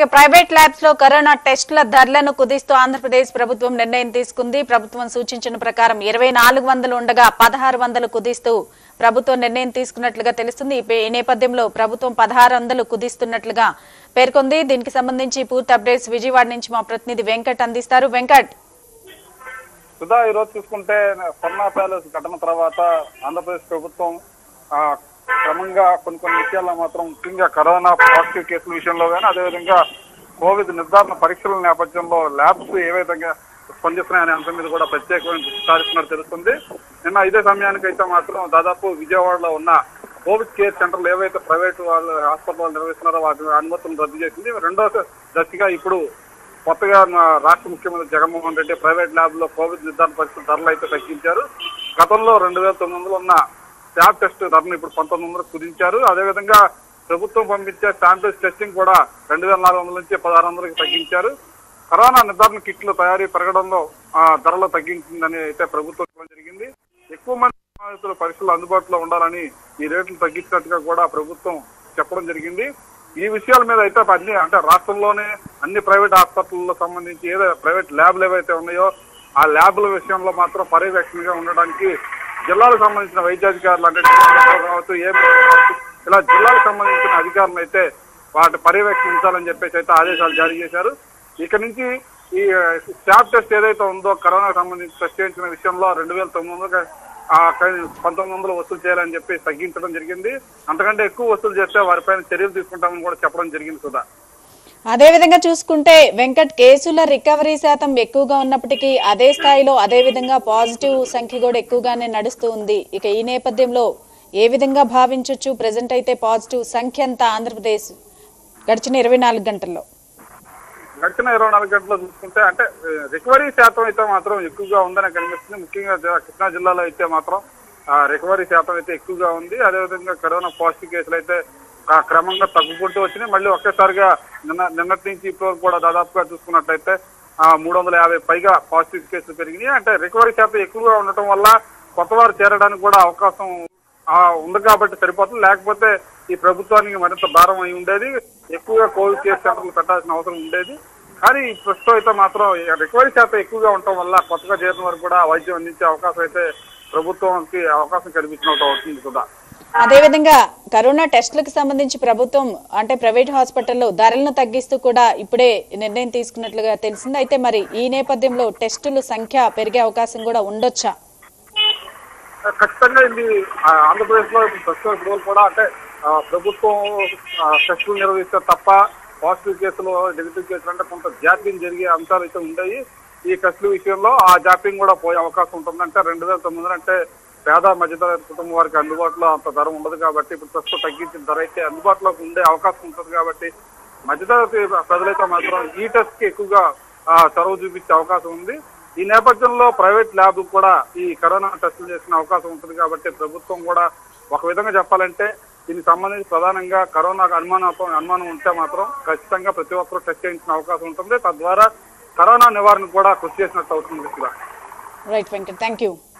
ఇక private labs లో corona టెస్టుల ధరలను కుదిస్తూ ఆంధ్రప్రదేశ్ ప్రభుత్వం నిర్ణయం తీసుకుంది. ప్రభుత్వం సూచించిన ప్రకారం 2400 ఉండగా 1600 కుదిస్తూ ప్రభుత్వం నిర్ణయం తీసుకున్నట్లుగా తెలుస్తుంది. ఈ నేపథ్యంలో ప్రభుత్వం 1600 కుదిస్తున్నట్లుగా పేర్కొంది. దీనికి సంబంధించి పూర్తి అప్డేట్స్ విజయవాడ నుంచి మా ప్రతినిధి వెంకట్ అందిస్తారు. వెంకట్, సుధా, ఈ రోజు చూసుకుంటే స్వర్ణ ప్యాలెస్ ఘటన తర్వాత ఆంధ్రప్రదేశ్ ప్రభుత్వం క్రమంగా కొన్ని విషయాల్లో మాత్రం ముఖ్యంగా కరోనా పాజిటివ్ కేసుల విషయంలో కానీ అదేవిధంగా కోవిడ్ నిర్ధారణ పరీక్షల నేపథ్యంలో ల్యాబ్స్ ఏ విధంగా స్పందిస్తున్నాయనే అంశం మీద కూడా ప్రత్యేకమైన దృష్టి సారిస్తున్నట్టు తెలుస్తుంది. నిన్న ఇదే సమయానికి అయితే మాత్రం దాదాపు విజయవాడలో ఉన్న కోవిడ్ కేర్ సెంటర్లు ఏవైతే ప్రైవేట్ వాళ్ళు హాస్పిటల్ నిర్వహిస్తున్నారో వాటి అనుమతులను రద్దు చేసింది. రెండో దశగా ఇప్పుడు కొత్తగా రాష్ట్ర ముఖ్యమంత్రి జగన్మోహన్ రెడ్డి ప్రైవేట్ ల్యాబ్ లో కోవిడ్ నిర్ధారణ పరీక్షల ధరలు అయితే తగ్గించారు. గతంలో 2900 ఉన్న స్వాబ్ టెస్ట్ ధరను ఇప్పుడు 1900 కుదించారు. అదేవిధంగా ప్రభుత్వం పంపించే శాంపిల్స్ టెస్టింగ్ కూడా 2400 నుంచి 1600కి తగ్గించారు. కరోనా నిర్ధారణ కిట్లు తయారీ పెరగడంలో ధరలు తగ్గించిందని అయితే ప్రభుత్వం చెప్పడం జరిగింది. ఎక్కువ మంది పరీక్షలు అందుబాటులో ఉండాలని ఈ రేట్లు తగ్గించినట్టుగా కూడా ప్రభుత్వం చెప్పడం జరిగింది. ఈ విషయాల మీద అయితే అంటే రాష్ట్రంలోనే అన్ని ప్రైవేట్ హాస్పిటల్లో సంబంధించి ప్రైవేట్ ల్యాబ్లు ఏవైతే ఉన్నాయో ఆ ల్యాబ్ల విషయంలో మాత్రం పర్యవేక్షణగా ఉండడానికి జిల్లాలకు సంబంధించిన వైద్యాధికారులు అంటే కావచ్చు ఇలా జిల్లాలకు సంబంధించిన అధికారులు అయితే వాటి పర్యవేక్షించాలని చెప్పేసి అయితే ఆదేశాలు జారీ చేశారు. ఇక నుంచి ఈ స్వాబ్ టెస్ట్ ఏదైతే ఉందో కరోనాకు సంబంధించి టెస్ట్ చేయించిన విషయంలో 2900 1900 వసూలు చేయాలని చెప్పి తగ్గించడం జరిగింది. అంతకంటే ఎక్కువ వసూలు చేస్తే వారిపైన చర్యలు తీసుకుంటామని కూడా చెప్పడం జరిగింది. సుధా, అదేవిధంగా చూసుకుంటే వెంకట్, కేసుల రికవరీ శాతం ఎక్కువగా ఉన్నప్పటికీ అదే స్థాయిలో అదే విధంగా పాజిటివ్ సంఖ్య కూడా ఎక్కువగానే నడుస్తూ ఉంది. ఇక ఈ నేపథ్యంలో ఏ విధంగా భావించొచ్చు? ప్రెసెంట్ అయితే పాజిటివ్ సంఖ్య ఎంత ఆంధ్రప్రదేశ్ గడిచిన 24 గంటల్లో? గడిచిన 24 గంటల్లో చూసుకుంటే అంటే రికవరీ శాతం అయితే మాత్రం ఎక్కువగా ఉందని కనిపిస్తుంది. ముఖ్యంగా కృష్ణా జిల్లాలో అయితే మాత్రం రికవరీ శాతం అయితే ఎక్కువగా ఉంది. అదేవిధంగా కరోనా పాజిటివ్ కేసులు అయితే క్రమంగా తగ్గుకుంటూ వచ్చినాయి. మళ్ళీ ఒకేసారిగా నిన్నటి నుంచి ఇప్పటివరకు కూడా దాదాపుగా చూసుకున్నట్లయితే 350 పైగా పాజిటివ్ కేసులు పెరిగినాయి. అంటే రికవరీ శాతం ఎక్కువగా ఉండటం వల్ల కొత్త వారు చేరడానికి కూడా అవకాశం ఉంది కాబట్టి సరిపోతుంది. లేకపోతే ఈ ప్రభుత్వానికి మరింత భారం అయి ఉండేది. ఎక్కువగా కోవిడ్ కేర్ సెంటర్లు పెట్టాల్సిన అవసరం ఉండేది. కానీ ప్రస్తుతం అయితే మాత్రం రికవరీ శాతం ఎక్కువగా ఉండటం వల్ల కొత్తగా చేరిన వారు కూడా వైద్యం అందించే అవకాశం అయితే ప్రభుత్వానికి అవకాశం కల్పించినట్టు అవుతుంది కూడా. అదేవిధంగా కరోనా టెస్టులకు సంబంధించి ప్రభుత్వం అంటే ప్రైవేట్ హాస్పిటల్లో ధరలను తగ్గిస్తూ కూడా ఇప్పుడే నిర్ణయం తీసుకున్నట్లుగా తెలిసింది. అయితే మరి ఈ నేపథ్యంలో టెస్టుల సంఖ్య పెరిగే అవకాశం కూడా ఉండొచ్చా? ఖచ్చితంగా ఇది ఆంధ్రప్రదేశ్ లో ప్రస్తుతం కూడా అంటే ప్రభుత్వం టెస్టులు నిర్వహిస్తే తప్ప పాజిటివ్ కేసులు నెగిటివ్ కేసులు అంటే కొంత జాప్యం జరిగే అంశాలు అయితే ఉంటాయి. ఈ టెస్టుల విషయంలో ఆ జాప్యం కూడా పోయే అవకాశం ఉంటుంది. అంటే 2900 అంటే పేద మధ్యతరగతి కుటుంబం వారికి అందుబాటులో అంత ధర ఉండదు కాబట్టి ఇప్పుడు ప్రస్తుతం తగ్గించిన ధర అయితే అందుబాటులోకి ఉండే అవకాశం ఉంటుంది. కాబట్టి మధ్యతరగతి ప్రజలైతే మాత్రం ఈ టెస్ట్ కి ఎక్కువగా చొరవ చూపించే అవకాశం ఉంది. ఈ నేపథ్యంలో ప్రైవేట్ ల్యాబ్ కూడా ఈ కరోనా టెస్టులు చేసిన అవకాశం ఉంటుంది. కాబట్టి ప్రభుత్వం కూడా ఒక విధంగా చెప్పాలంటే దీనికి సంబంధించి ప్రధానంగా కరోనాకు అనుమానం ఉంటే మాత్రం ఖచ్చితంగా ప్రతి ఒక్కరూ టెస్ట్ చేయించిన అవకాశం ఉంటుంది. తద్వారా కరోనా నివారణకు కూడా కృషి చేసినట్టు అవుతుంది. Right Venkat, thank you.